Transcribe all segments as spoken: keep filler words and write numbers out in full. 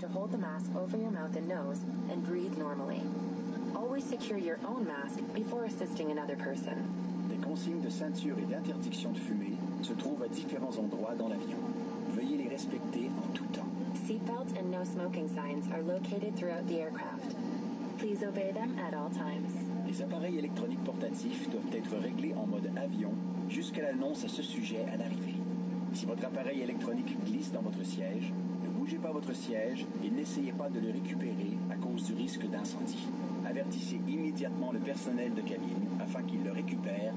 to hold the mask over your mouth and nose and breathe normally. Always secure your own mask before assisting another person. Des consignes de ceinture et d'interdiction de fumer se trouvent à différents endroits dans l'avion. Veuillez les respecter en tout temps. Seatbelts and no smoking signs are located throughout the aircraft. Please obey them at all times. Les appareils électroniques portatifs doivent être réglés en mode avion jusqu'à l'annonce à ce sujet à l'arrivée. Si votre appareil électronique glisse dans votre siège, ne bougez pas votre siège et n'essayez pas de le récupérer à cause du risque d'incendie. Avertissez immédiatement le personnel de cabine afin qu'il le récupère.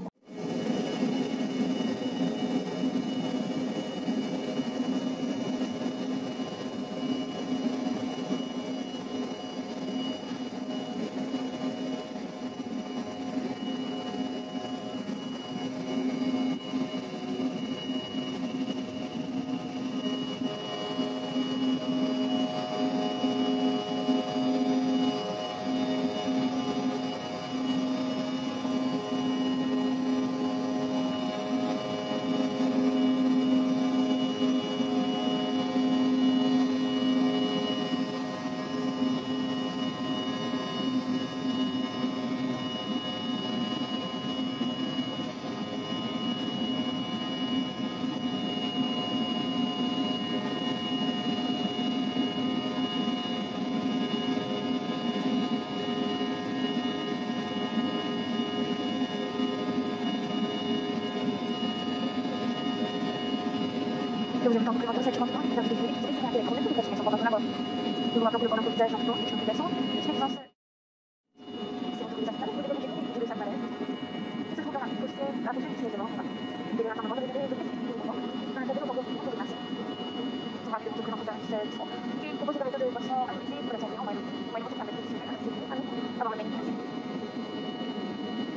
Vous avez tenté de cette chanson, vous avez fait des choses avec les parce qu'ils sont pas dans la boîte. Nous avons le bon emplissage en temps, c'est une façon. C'est une façon. C'est une façon. Vous devez les deux appareils. C'est ce qu'on va faire. La prochaine c'est devant. Vous devez attendre de les deux. On a fait le concours pour les masses. On va faire le concours pour cette fois. Et proposer la méthode de façon appliquée pour la santé. On va on va commencer par mettre ici avant la manipulation.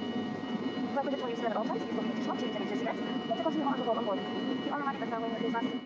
On va peut-être utiliser la rentrée, c'est une question, c'est une exercice. On va continuer à avoir un mode. Et on va mettre ça dans les masses.